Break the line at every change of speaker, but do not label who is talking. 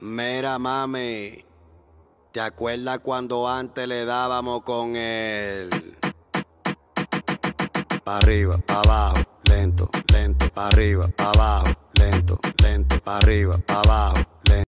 Mira, mami, ¿te acuerdas cuando antes le dábamos con él? Pa' arriba, pa' abajo, lento, lento, pa' arriba, pa' abajo, lento, lento, pa' arriba, pa' abajo.